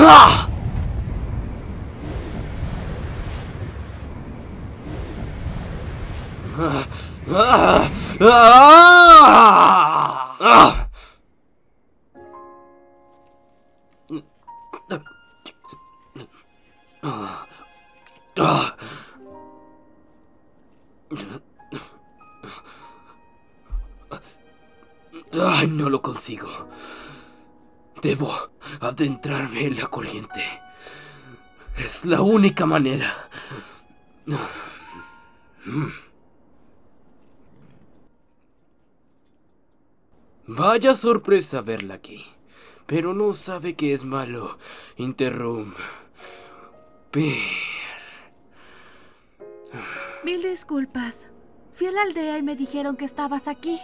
¡Ah! ¡Ah! ¡Ah! ¡Ah! ¡Ah! ¡Ay, no lo consigo! Debo adentrarme en la corriente. Es la única manera. Vaya sorpresa verla aquí. Pero no sabe que es malo interrumpir. Mil disculpas. Fui a la aldea y me dijeron que estabas aquí.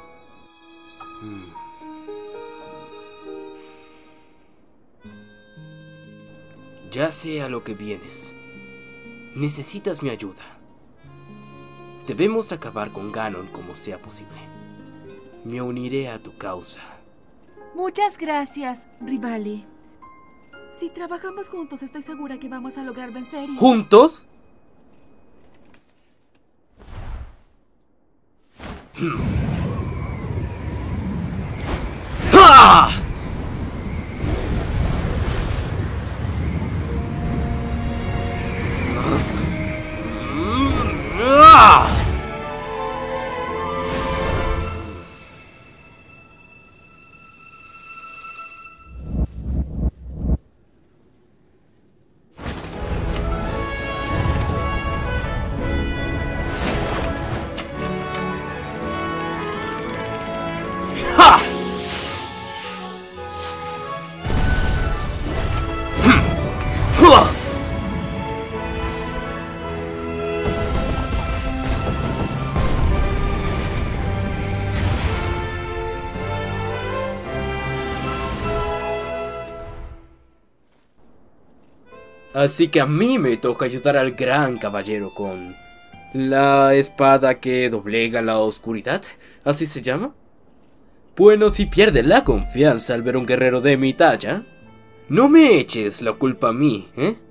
Ya sé a lo que vienes. Necesitas mi ayuda. Debemos acabar con Ganon como sea posible. Me uniré a tu causa. Muchas gracias, Rivali. Si trabajamos juntos, estoy segura que vamos a lograr vencer y... ¿Juntos? ¡Ah! ¡Ah! ¡Ja! ¡Hua! Así que a mí me toca ayudar al gran caballero con la espada que doblega la oscuridad, ¿así se llama? Bueno, si pierde la confianza al ver un guerrero de mi talla, no me eches la culpa a mí, ¿eh?